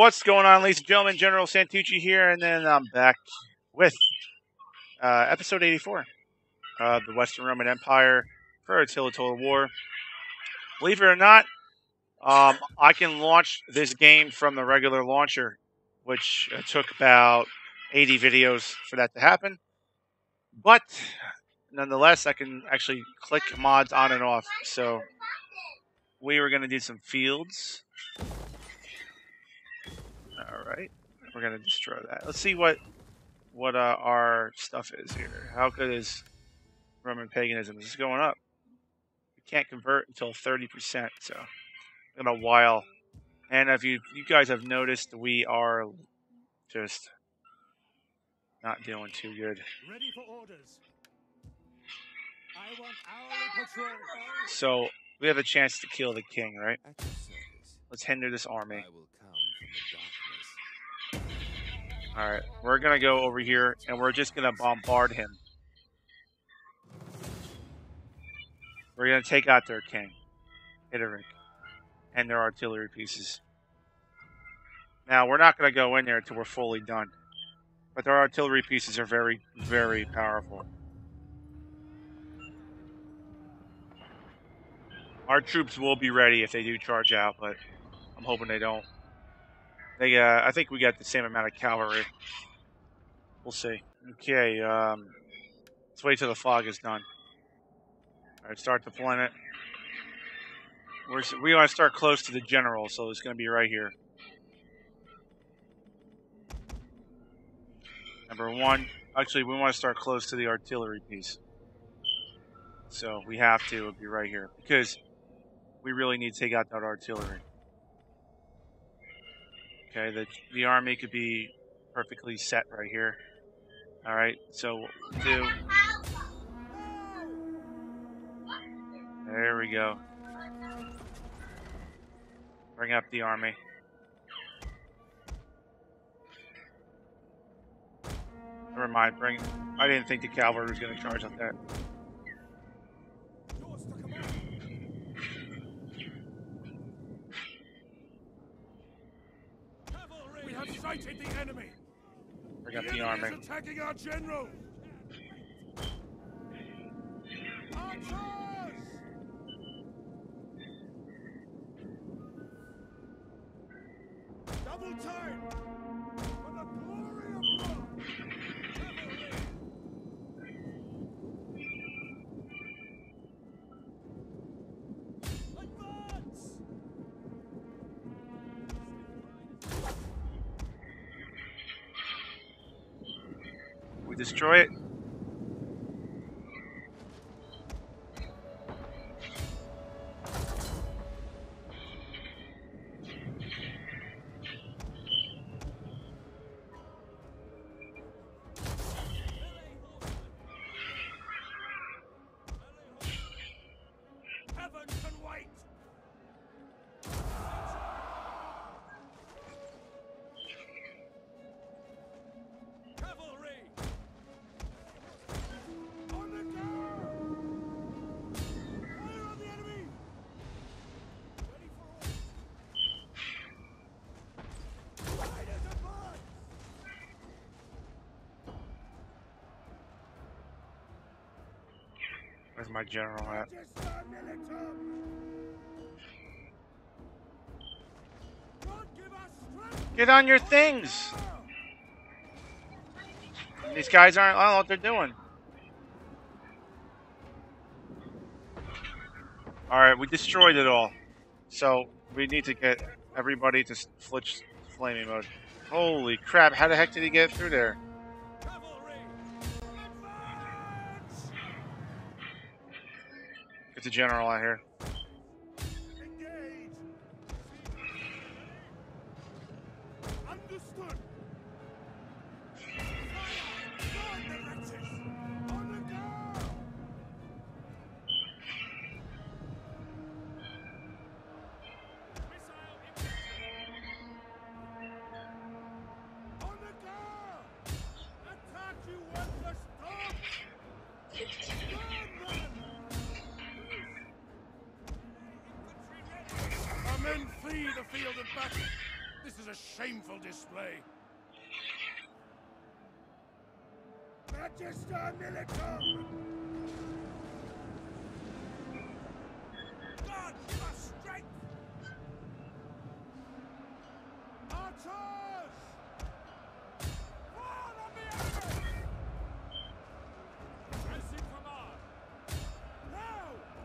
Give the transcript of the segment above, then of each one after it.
What's going on, ladies and gentlemen? General Santucci here, and then I'm back with episode 84 of the Western Roman Empire for Attila Total War. Believe it or not, I can launch this game from the regular launcher, which took about 80 videos for that to happen. But nonetheless, I can actually click mods on and off. So we were going to do some fields. All right, we're going to destroy that. Let's see what our stuff is here. How good is Roman paganism? This is going up. We can't convert until 30%, so in a while. And if you guys have noticed, we are just not doing too good. Ready for orders. I want hourly patrol. So we have a chance to kill the king, right? Let's hinder this army. Alright, we're going to go over here, and we're just going to bombard him. We're going to take out their king, Hitteric, and their artillery pieces. Now, we're not going to go in there until we're fully done. But their artillery pieces are very, very powerful. Our troops will be ready if they do charge out, but I'm hoping they don't. I think we got the same amount of cavalry. We'll see. Okay, let's wait till the fog is done. All right, start deployment. We want to start close to the general, so it's going to be right here. Number one, actually, we want to start close to the artillery piece. So we have to be right here because we really need to take out that artillery. Okay, the army could be perfectly set right here. All right, so what we'll do. There we go. Bring up the army. Never mind. I didn't think the cavalry was going to charge on that. We have sighted the enemy. Bring up the army. Is attacking our general. Archers! Double time! For the glory of God! Advance! We destroy it. Heaven can wait! Cavalry! On the go! Fire on the enemy! Ready for orders! Riders advance! Where's my general at? Register militum! God give us strength! Get on your things! These guys aren't. I don't know what they're doing. Alright, we destroyed it all. So, we need to get everybody to switch flaming mode. Holy crap, how the heck did he get through there? Cavalry! Advance! Get the general out here. Engage! Understood! Fire! Burn the wretches! On the go! Missile on the go! Attack, you worthless dogs! Burn them! Our men flee the field of battle. This is a shameful display. Magister Militum! God, give us strength! Archers! Fall on the enemy! As you command! Now!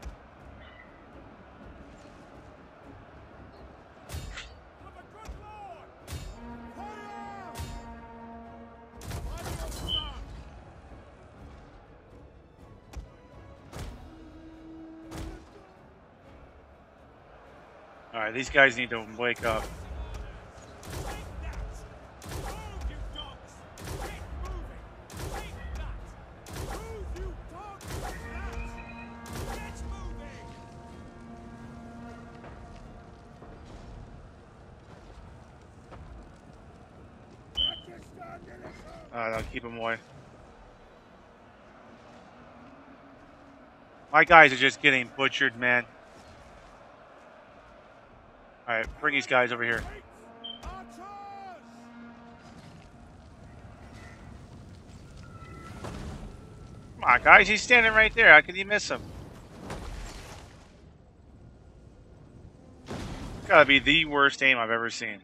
For the good Lord! Fire! By your command! All right, these guys need to wake up. Take that! Move, you dogs! Keep moving! Take that! Move, you dogs! Take that! Get moving! Magister Militum! All right, I'll keep them away. My guys are just getting butchered, man. All right, bring these guys over here. Archers! Come on, guys, he's standing right there. How can you miss him? It's gotta be the worst aim I've ever seen.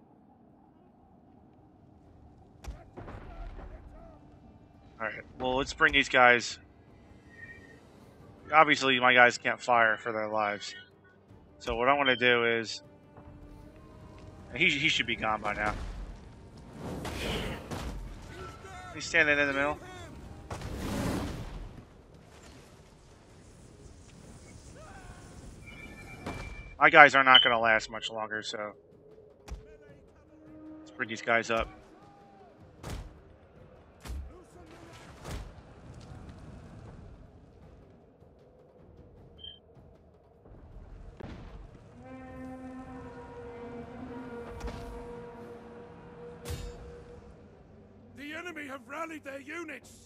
All right, well, let's bring these guys. Obviously, my guys can't fire for their lives. So what I want to do is... He should be gone by now. He's standing in the middle. My guys are not going to last much longer, so... Let's bring these guys up. The enemy have rallied their units!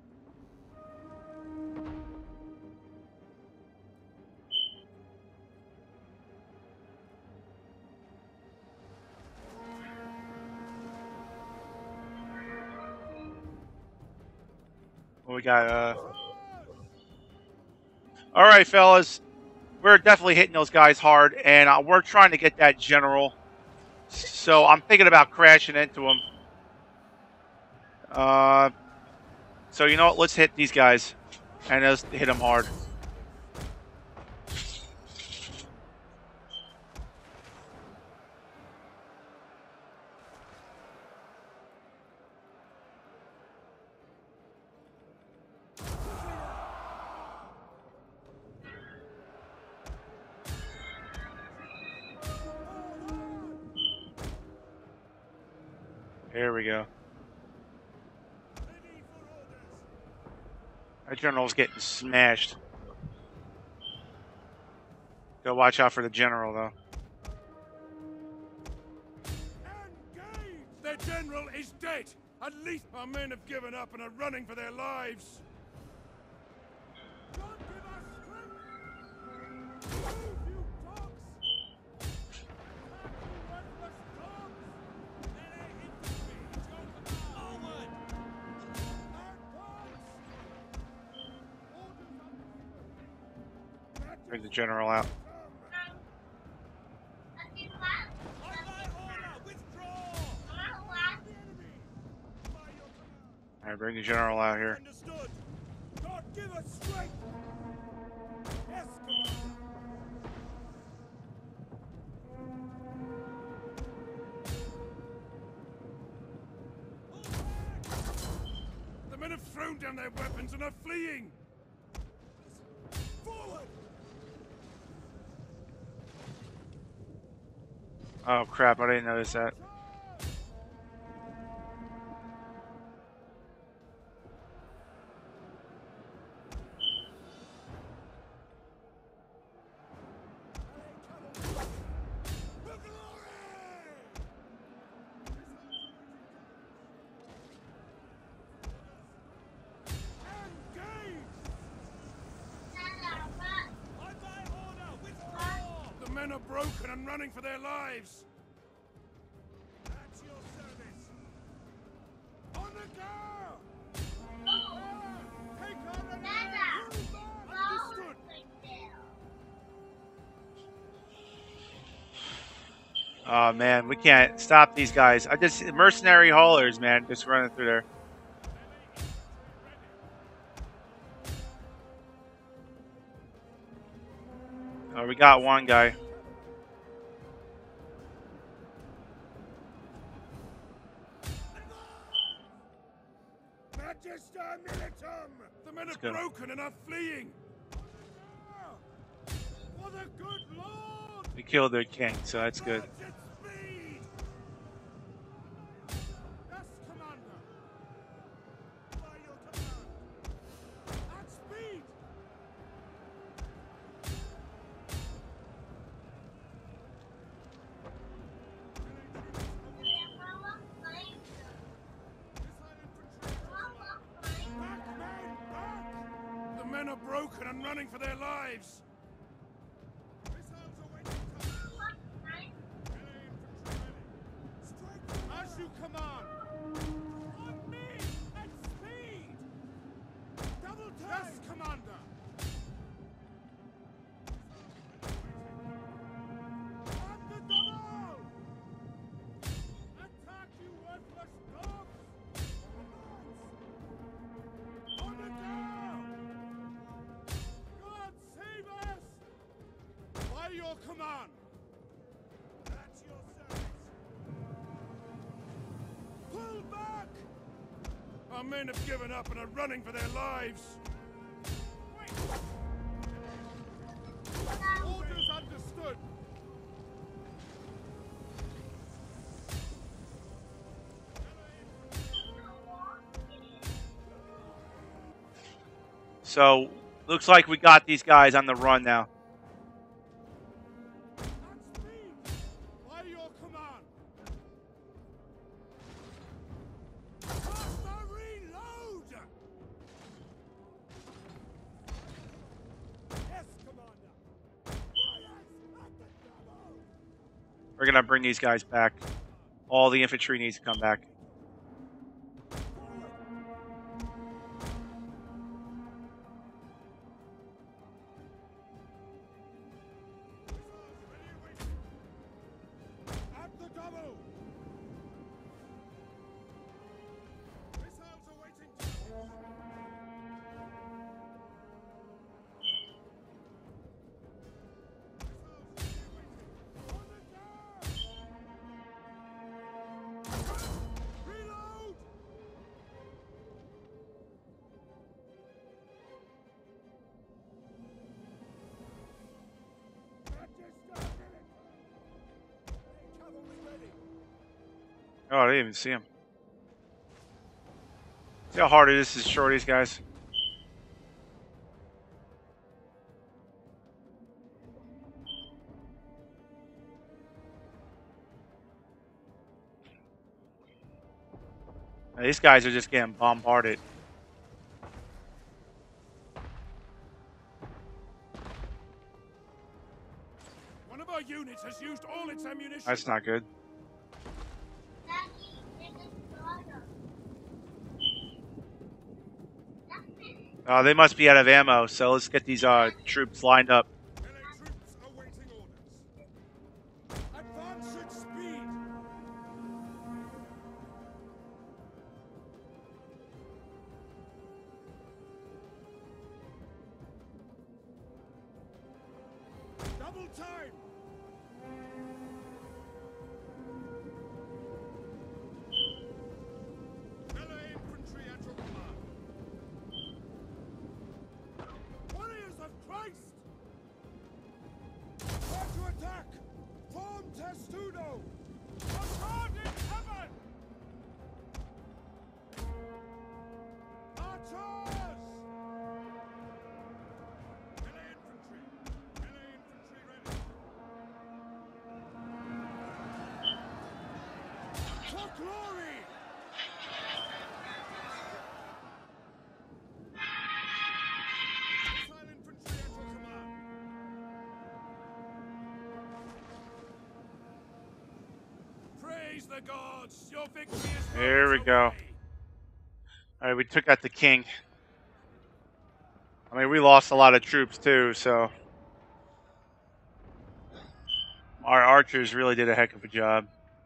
What we got, All right, fellas. We're definitely hitting those guys hard, and we're trying to get that general. So I'm thinking about crashing into them. So you know what? Let's hit these guys, and let's hit them hard. Here we go. Our general's getting smashed. Go watch out for the general, though. Engage! Their general is dead! At least our men have given up and are running for their lives! God give us strength! Move, you dogs! You worthless dogs! Forward! Bring the general out. All right, bring the general out here. Understood. God give us strength. Yes, Commander. The men have thrown down their weapons and are fleeing. Forward. Oh crap! I didn't notice that. The men are broken and running for their lives. Oh man, we can't stop these guys. I just mercenary haulers, man, just running through there. Oh, we got one guy. Magister Militum! The men are broken and are fleeing! For the good Lord! We killed their king, so that's good. Yes, Commander! By your command! At speed! The men are broken and running for their lives! As you command! On me! At speed! Double time! Yes, Commander! On the double! Attack, you worthless dogs! On the down! God save us! By your command! At your service! Pull back! Our men have given up and are running for their lives. Wait. Orders understood. So, looks like we got these guys on the run now. By your command. Reload! Yes, Commander. We're gonna bring these guys back. All the infantry needs to come back. At the double! Missiles awaiting. Reload! Cavalry ready. Oh, I didn't even see him. See how hard it is to destroy these guys? Now, these guys are just getting bombarded. One of our units has used all its ammunition. That's not good. They must be out of ammo, so let's get these troops lined up. Melee troops awaiting orders. Advance at speed. Double time. Melee infantry at your command. Warriors of Christ! Prepare to attack! Form testudo! A God in heaven! Archers! Melee infantry! Melee infantry ready! For glory! Missile infantry at your command! Praise the gods! Your victory is There we moments go. away. Alright, we took out the king. I mean, we lost a lot of troops too, so. Our archers really did a heck of a job.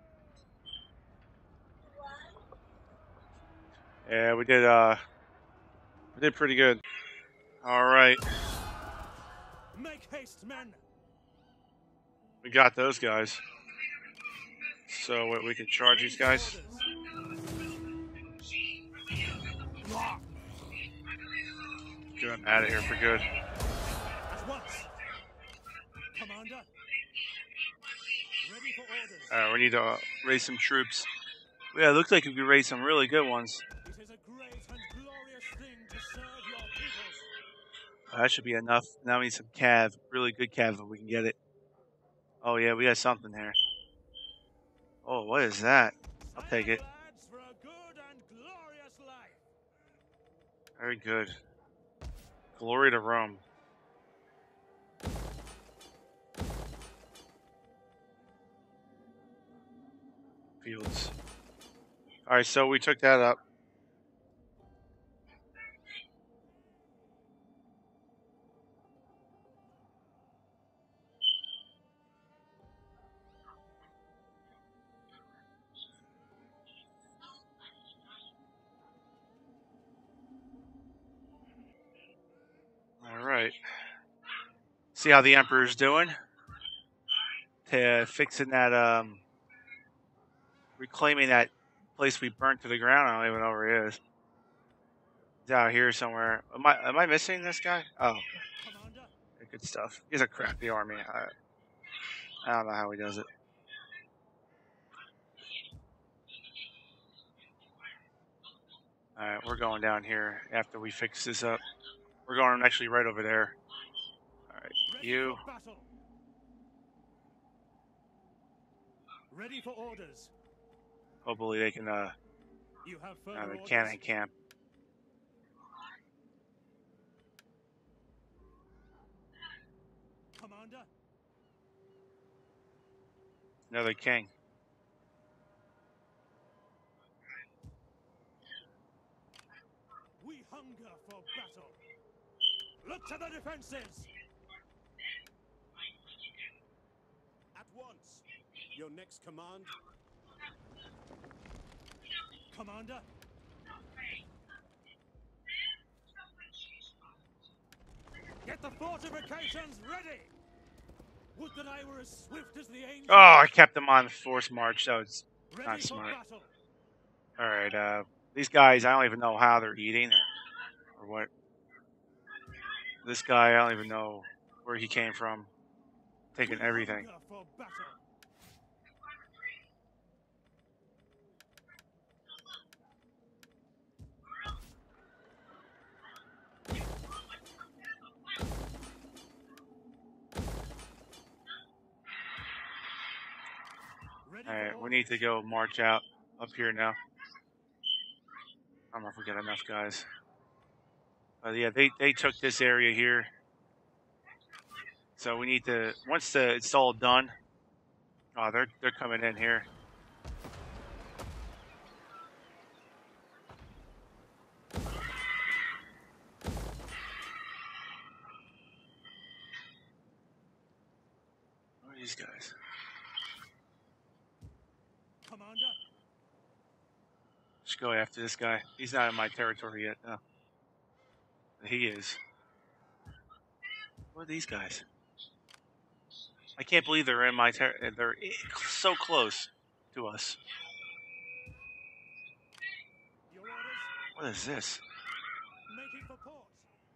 Yeah, we did pretty good. All right. Make haste, men. We got those guys. So we can charge these guys. Get them out of here for good. At once. Commander. Ready for orders. All right, we need to raise some troops. Yeah, it looks like we could raise some really good ones. It is a great and glorious thing to serve your peoples. That should be enough. Now we need some cav, really good cav if we can get it. Oh yeah, we got something here. Oh, what is that? I'll take it. Lads, for a good and glorious life. Very good. Glory to Rome. Fields. All right, so we took that up. All right. See how the Emperor's doing. Fixing that, reclaiming that place we burnt to the ground. I don't even know where he is. He's out here somewhere. Am I missing this guy? Oh, Commander. good stuff. He's a crappy army. I don't know how he does it. All right, we're going down here after we fix this up. We're going actually right over there. All right, you. Ready for orders. Hopefully they can You have further the orders. cannon camp. Commander. Another king. We hunger for battle. Look to the defenses. At once. Your next command. Commander. Get the fortifications ready. Would that I were as swift as the angel. Oh, I kept them on force march. That was Ready not for smart. battle. All right, these guys, I don't even know how they're eating or what. This guy, I don't even know where he came from. Taking We everything. hunger for battle. Ready All for right, we need to go march out up here now. I don't know if we got enough guys. But yeah, they took this area here. So we need to, once it's all done. Oh, they're coming in here. Where are these guys? Commander. Just go after this guy. He's not in my territory yet, no. But he is. What are these guys? I can't believe they're in my they're so close to us. Your orders. What is this? Making for port.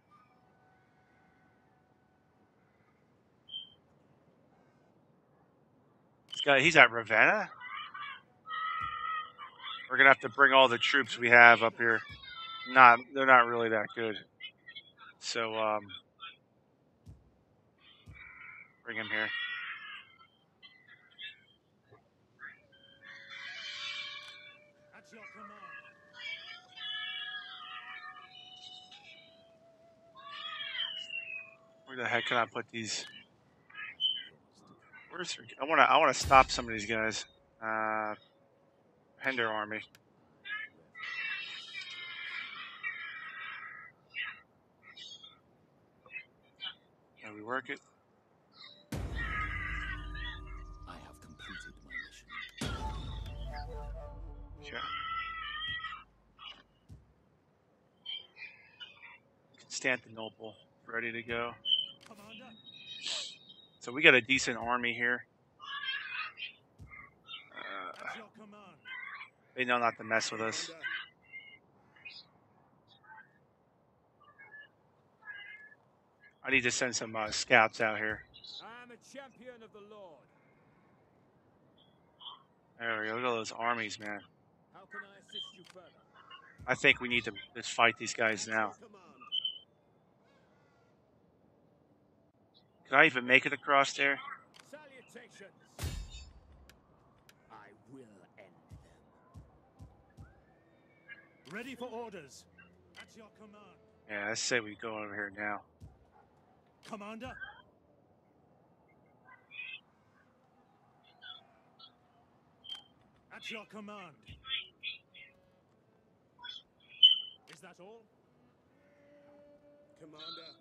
This guy, he's at Ravenna? We're gonna have to bring all the troops we have up here. They're not really that good. So, bring him here. At your command. Where the heck can I put these? Where's I wanna stop some of these guys. Hinder army. Can we work it? completed my mission. Okay. Constantinople, ready to go. Commander, So we got a decent army here. at your command. They know not to mess with us. Commander, I need to send some scouts out here. I am a champion of the Lord. There we go. Look at all those armies, man. How can I assist you further? I think we need to just fight these guys At now. your command. Can I even make it across there? Salutations. I will end them. Ready for orders. At your command. Yeah, I say we go over here now. Commander. At your command. Is that all? Commander.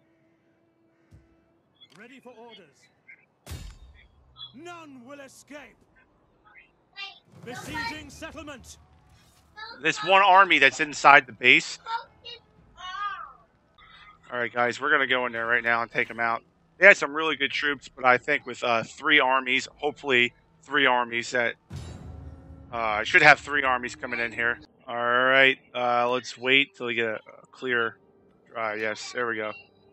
Ready for orders. None will escape. Besieging settlement. This one army that's inside the base. All right, guys, we're going to go in there right now and take them out. They had some really good troops, but I think with 3 armies, hopefully 3 armies that... I should have 3 armies coming in here. All right, let's wait till we get a clear... yes, there we go.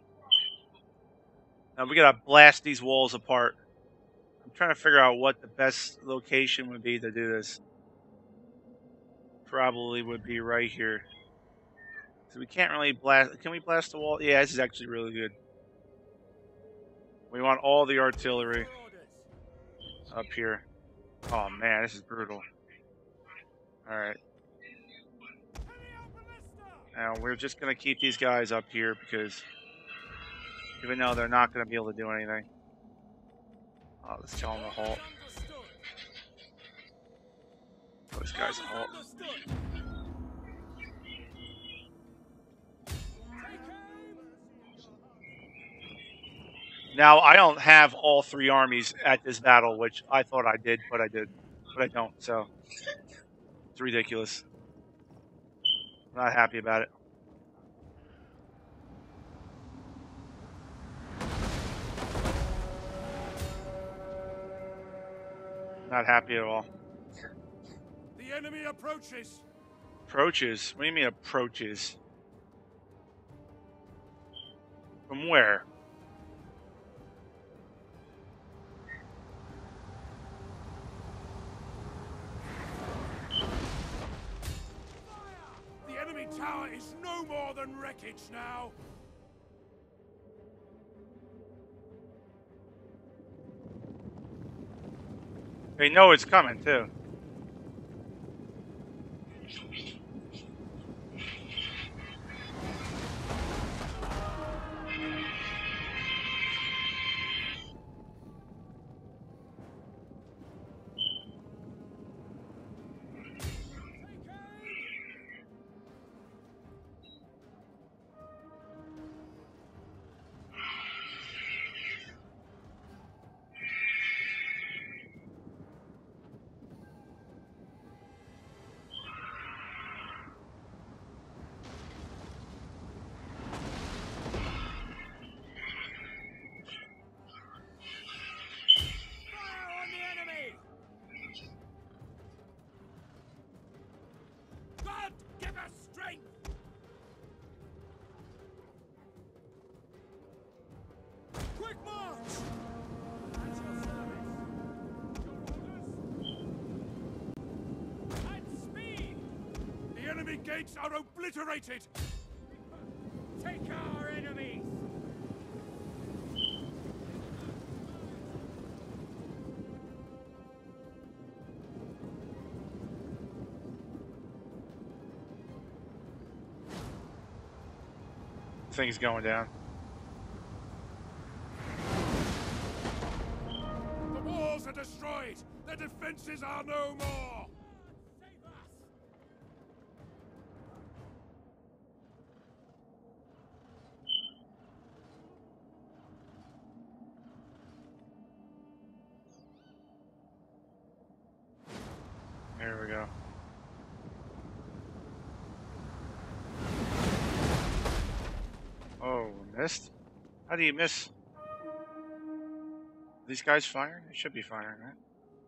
Now we got to blast these walls apart. I'm trying to figure out what the best location would be to do this. Probably would be right here. So we can't really blast... Can we blast the wall? Yeah, this is actually really good. We want all the artillery up here. Oh man, this is brutal. Alright. Now we're just going to keep these guys up here because even though they're not going to be able to do anything. Oh, let's tell them to halt. Tell these guys to halt. Now, I don't have all 3 armies at this battle, which I thought I did, but I don't, so it's ridiculous. I'm not happy about it. Not happy at all. The enemy approaches. Approaches? What do you mean approaches? From where? The enemy tower is no more than wreckage now. They know it's coming, too. God, give us strength! Quick march! At your service. Your orders? At speed! The enemy gates are obliterated! Take our enemies! Thing's going down. The walls are destroyed! The defenses are no more! Save us! we go. Oh, missed? How do you miss? Are these guys firing? They should be firing, right?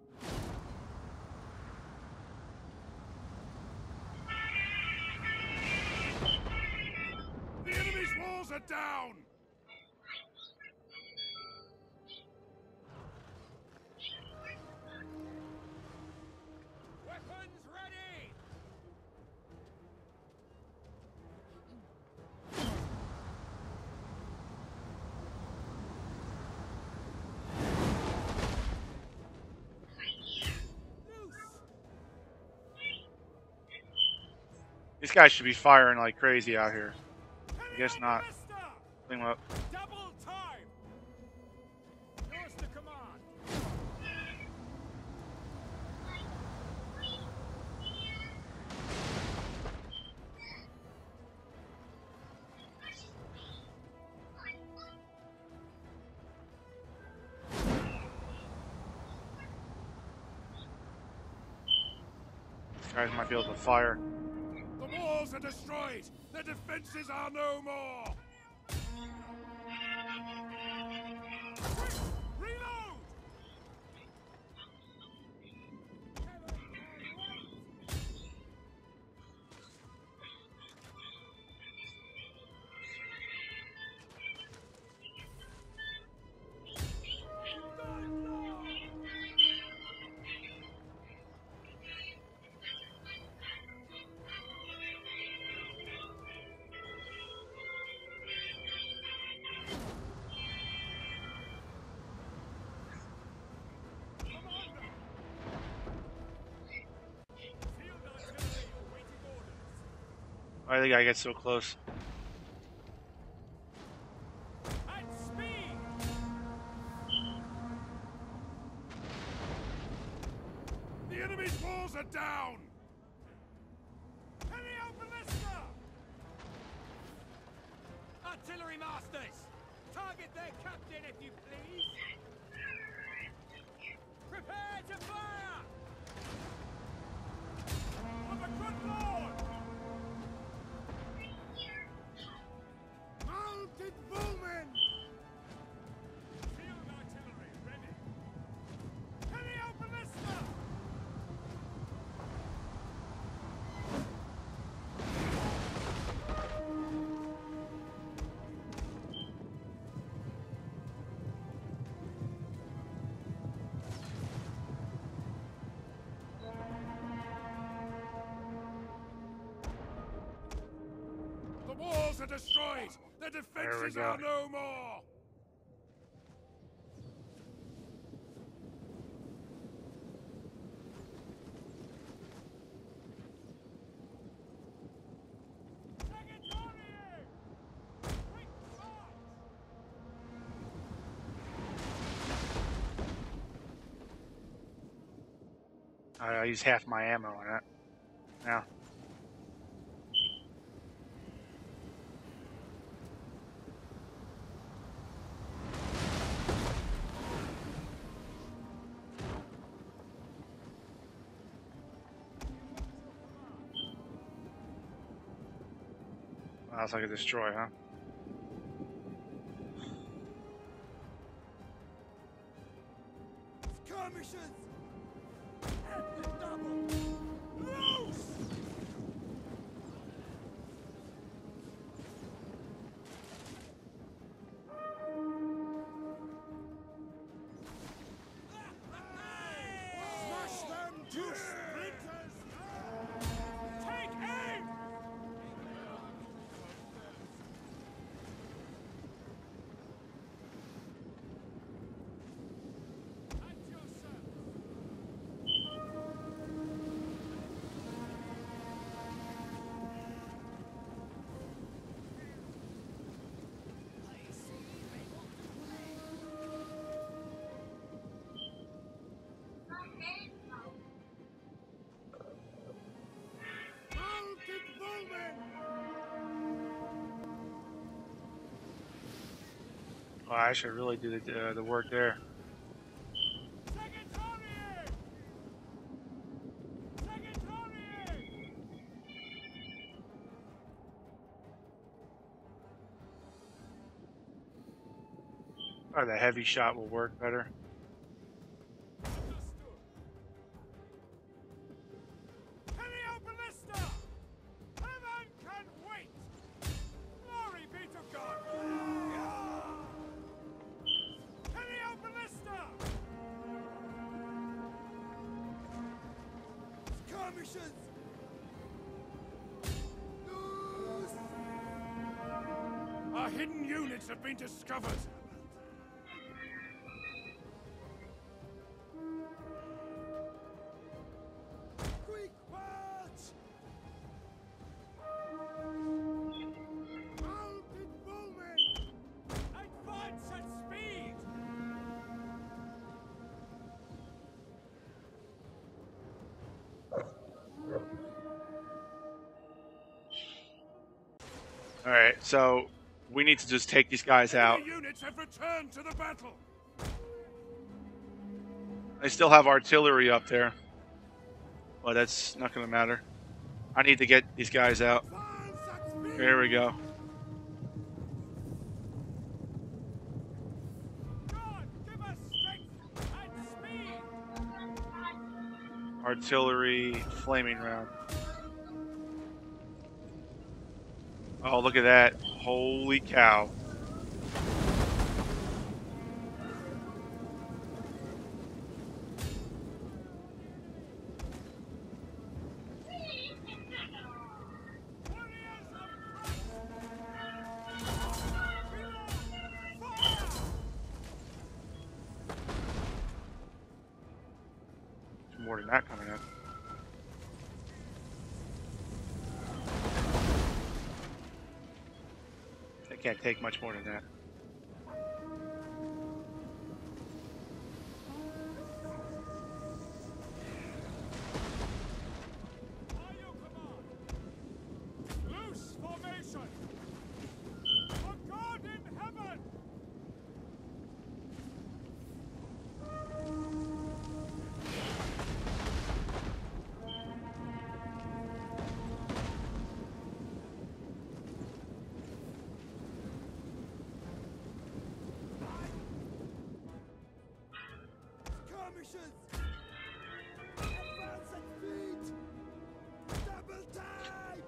The enemy's walls are down! Weapons ready! These guys should be firing like crazy out here. I guess not. Clean them up. Double time! Yours to command. These guys might be able to fire. The walls are destroyed! The defenses are no more! Quick! Reload! Why did the guy get so close? At speed! The enemy's walls are down! Heavy ballista! Artillery masters! Target their captain, if you please! Prepare to fire! For the good Lord! Mounted bowmen! Field artillery ready! Heavy ballista! The walls are destroyed! The defenses go. are no more! I used half my ammo on that. Now. That's like a destroy, huh? Skirmishers! At the double! Loose! Smash them to splinters! Take aim! At your service! Mounted bowmen! Oh, I should really do the work there. Secretariat! Secretariat! Or the heavy shot will work better. Our hidden units have been discovered. Quick march! Mounted movement! Advance at speed! All right, so we need to just take these guys out. Units have returned to the battle. I still have artillery up there, but that's not going to matter. I need to get these guys out. There we go. God, give us strength and speed. Artillery, flaming round. Oh, look at that. Holy cow. There's more than that coming in. They can't take much more than that. Loose formation! For God in heaven! Skirmishers! Advance at feet! Double time!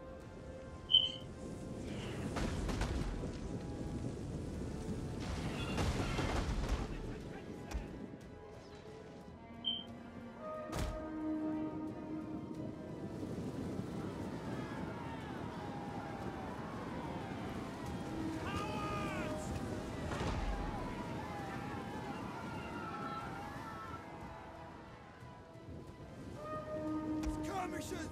Skirmishers!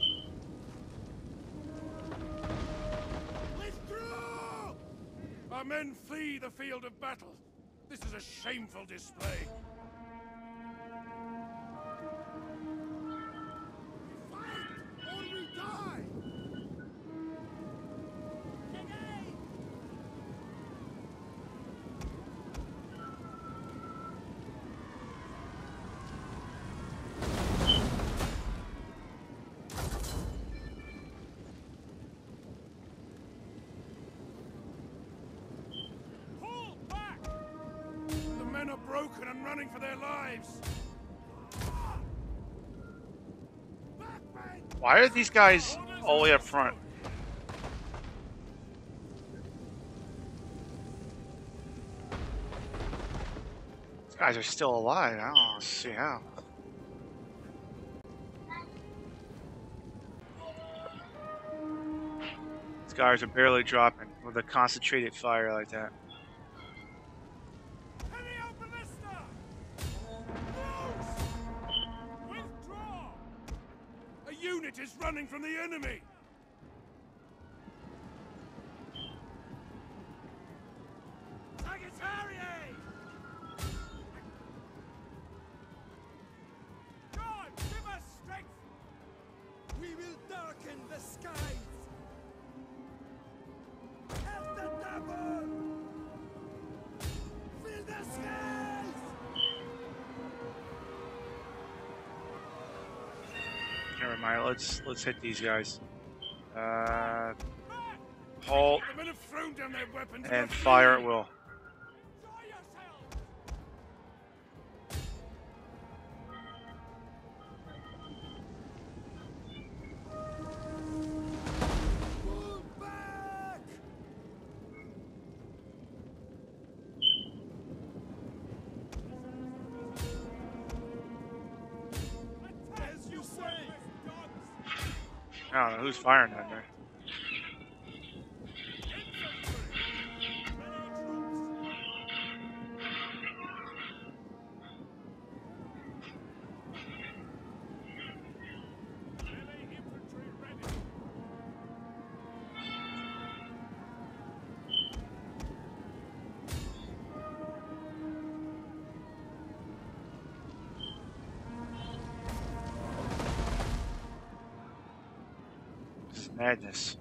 Withdraw! Our men flee the field of battle. This is a shameful display. Fight or we die! Pull back! The men are broken and running for their lives. Why are these guys all the way up front? These guys are still alive. I don't see how. These guys are barely dropping with a concentrated fire like that. A unit is running from the enemy! Sagittarius! God, give us strength! We will darken the skies! Have the double! Fill the skies! Never mind. Let's hit these guys. Halt The men have thrown down their weapons and fire at will. Enjoy yourself! I don't know who's firing down there. This is madness.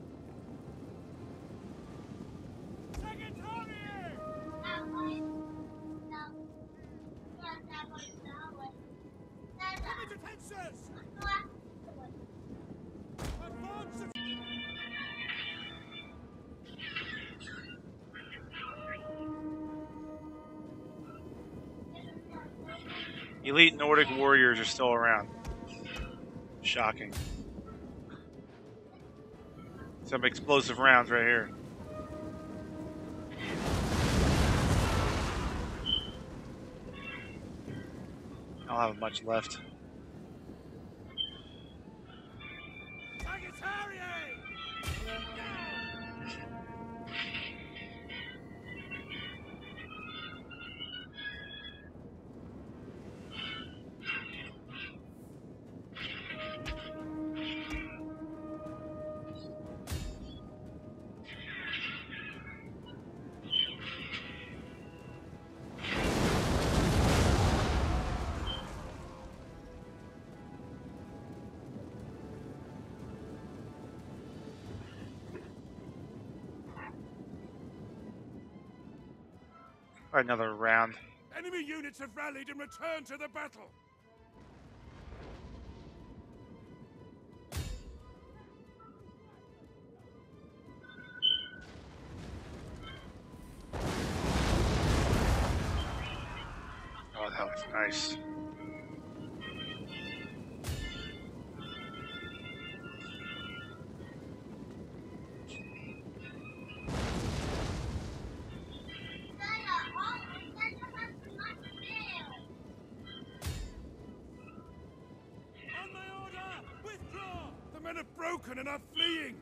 Elite Nordic warriors are still around. Shocking. Some explosive rounds right here. I don't have much left. Another round. Enemy units have rallied and returned to the battle. Oh, that was nice. The men have broken and are fleeing.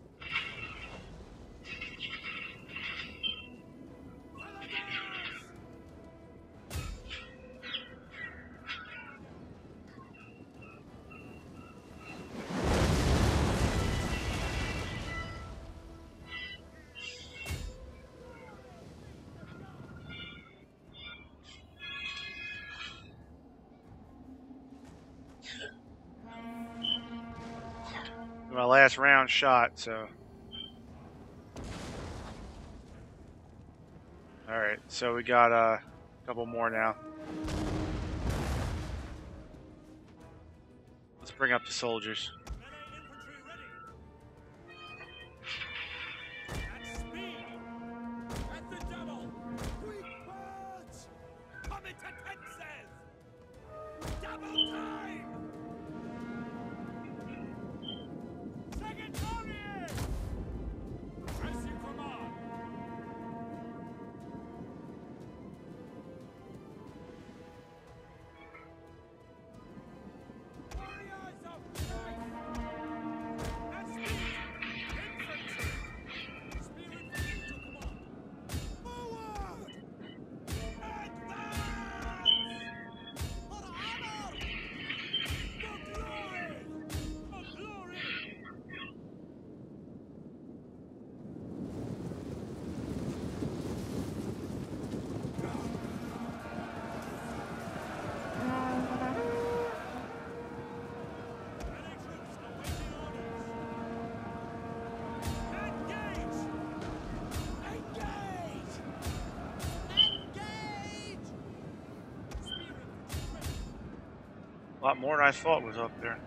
My last round shot, so. Alright, so we got a couple more now. Let's bring up the soldiers. A lot more than I thought was up there.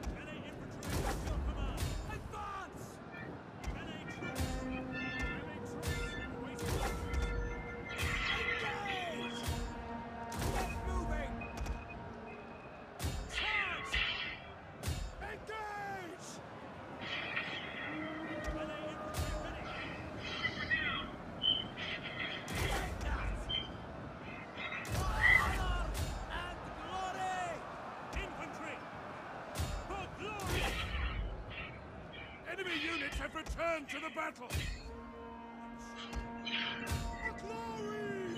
have returned to the battle. For glory!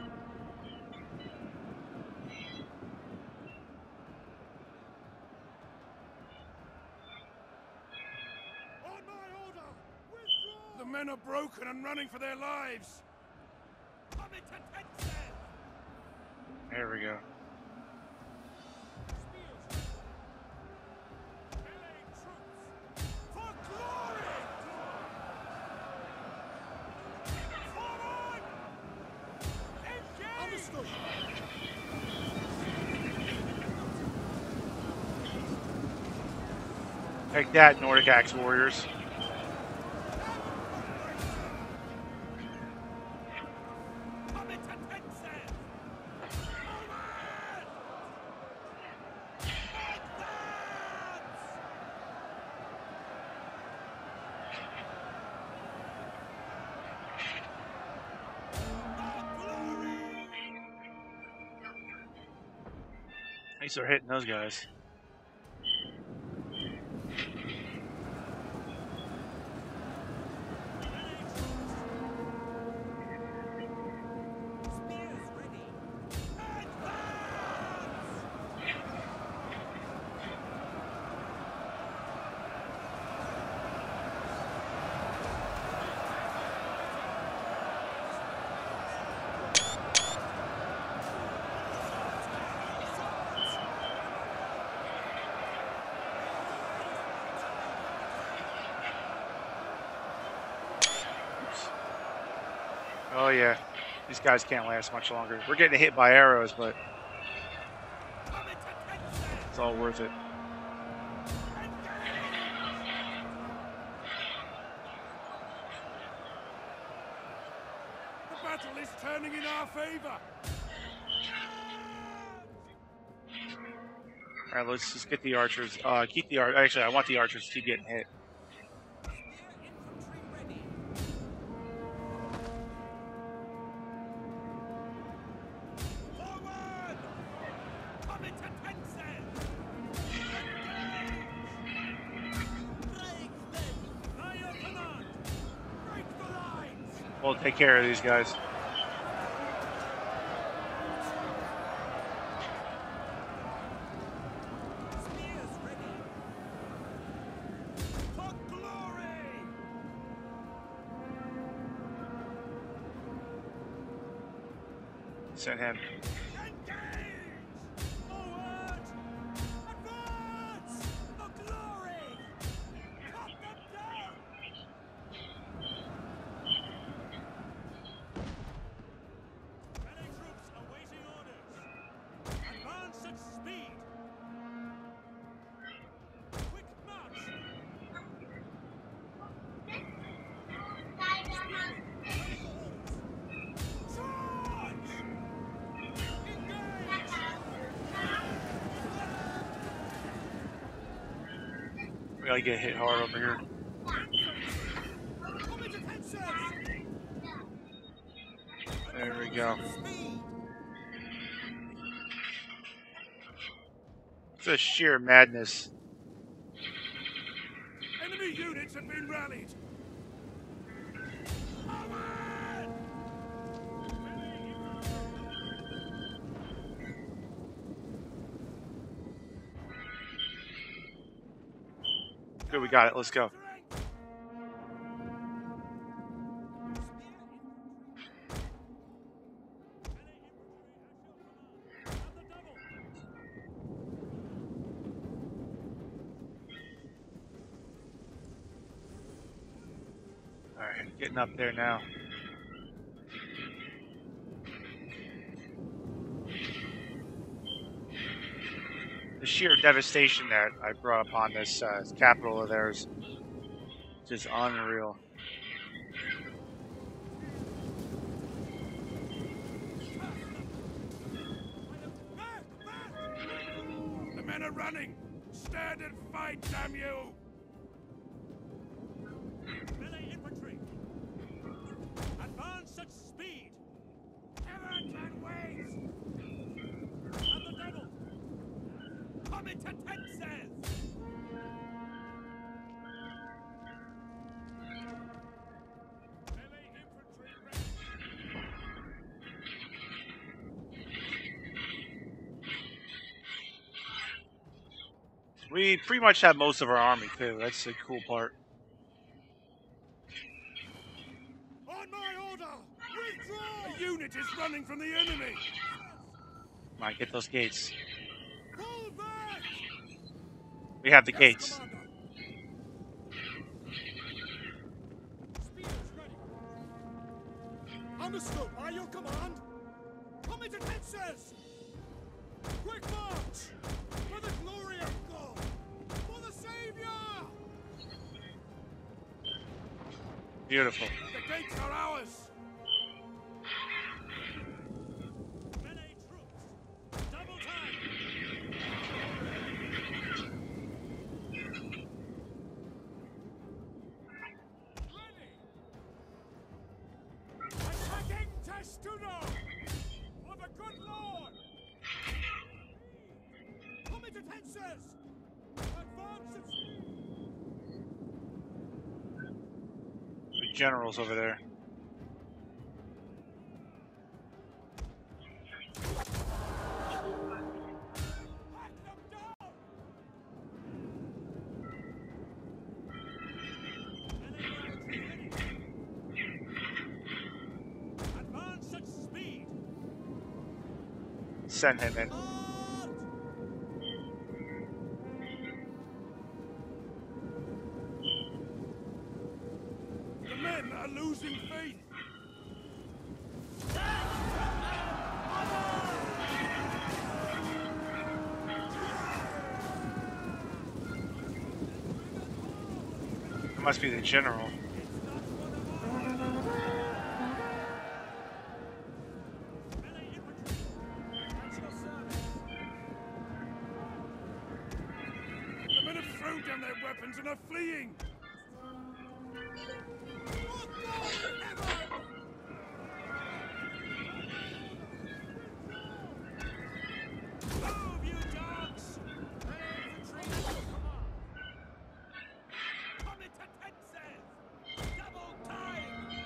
On my order, withdraw! The men are broken and running for their lives. Come into tension! There we go. Take that, Nordic Axe Warriors. At least they're hitting those guys. Oh yeah, these guys can't last much longer. We're getting hit by arrows, but it's all worth it. The battle is turning in our favor. All right, let's just get the archers. Keep the archers. Actually, I want the archers to keep getting hit. We'll take care of these guys. Send him. We gotta get hit hard over here. There we go. It's a sheer madness. Enemy units have been rallied. Good, we got it. Let's go. Alright, getting up there now. The sheer devastation that I brought upon this capital of theirs is just unreal. The men are running. Stand and fight, damn you! Melee infantry. Advance at speed. Never can wait. Of the devil. Come into tenses. We pretty much have most of our army too. That's the cool part. On my order! Withdraw! A unit is running from the enemy! Come on, get those gates. Pull back! We have the Yes, gates. Commander. Spears ready. Understood. By your command. Commit attentions! Quick march! For the glory of God! For the Savior! Beautiful. The gates are ours! Melee troops! Double time! Ready! Attacking Testudo! For the good Lord! Commit attentions! Advance at speed! The generals over there. Hack them down! Advance at speed! Send him in. The men are losing faith! It must be the general. The men have thrown down their weapons and are fleeing! Move, you dogs! Commit attention! Double time!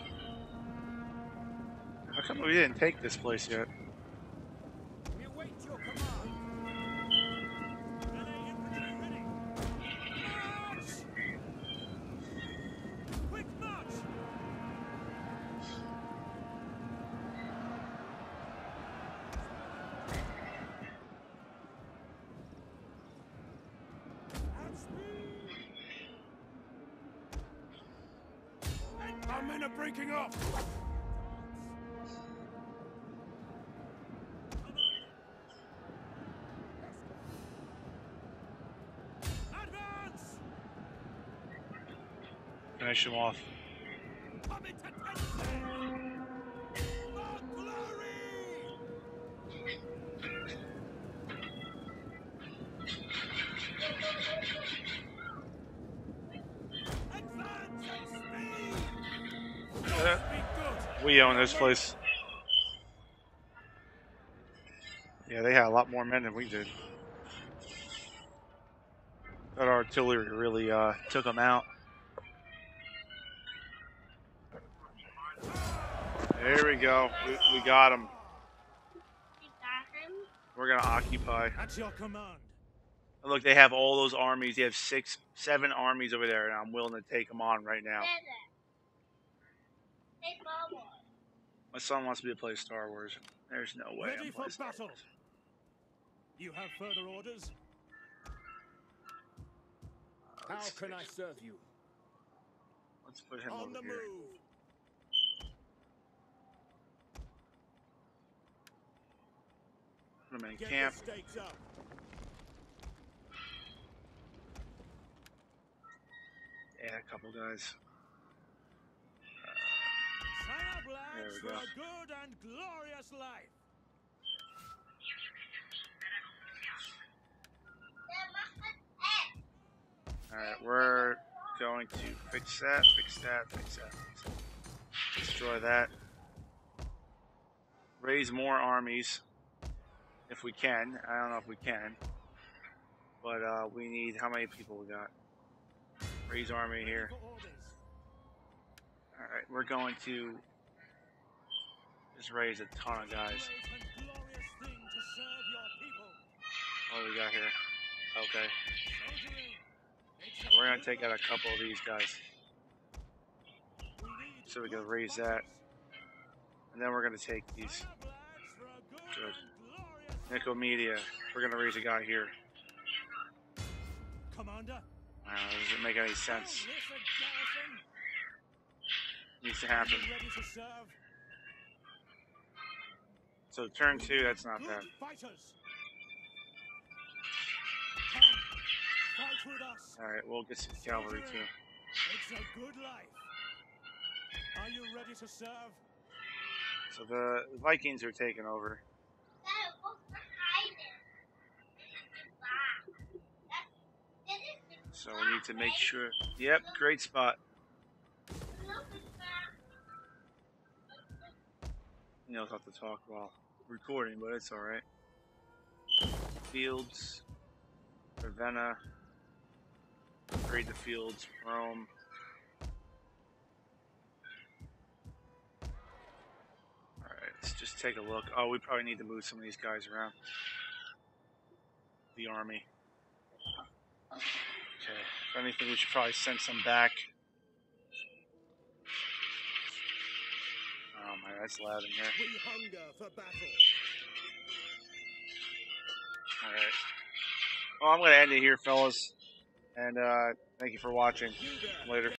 How come we didn't take this place yet? We await your command! Melee infantry ready! March! Quick march! At speed! Our men are breaking off! Advance! Finish him off. Commit attention! For glory! Advance at speed! Uh, Be good! We own this place. Yeah, they had a lot more men than we did. That artillery really took them out. There we go. We got them. We're gonna occupy. At your command. And look, they have all those armies. They have 6, 7 armies over there, and I'm willing to take them on right now. My son wants me to play Star Wars. There's no way Ready I'm for playing Star battle. Wars. You have further orders? How can I serve you? Let's put him On over the here. move. Put him in Get camp. the stakes up. Yeah, a couple guys. Sign up, lads, There we for go. a good and glorious life. Alright, we're going to fix that, fix that, fix that, fix that. Destroy that. Raise more armies if we can. I don't know if we can. But we need, how many people we got? Raise army here. For orders. Alright, we're going to just raise a ton of guys. Great and glorious thing to serve your people. What do we got here? Okay. We're going to take out a couple of these guys. So we can raise that. And then we're going to take these. Good. Nicomedia. We're going to raise a guy here. Commander. Doesn't make any sense. Needs to happen. So turn 2, that's not bad. Alright, we'll get some cavalry too. It's a good life. Are you ready to serve? So the Vikings are taking over. So we need to make sure. Yep, great spot. He knows how to talk while recording, but it's alright. Fields, Ravenna, upgrade the fields, Rome. Alright, let's just take a look. Oh, we probably need to move some of these guys around. The army. Okay, if anything, we should probably send some back. Oh my, that's loud in here. We hunger for battle. Alright. Well, I'm going to end it here, fellas. And thank you for watching. Later.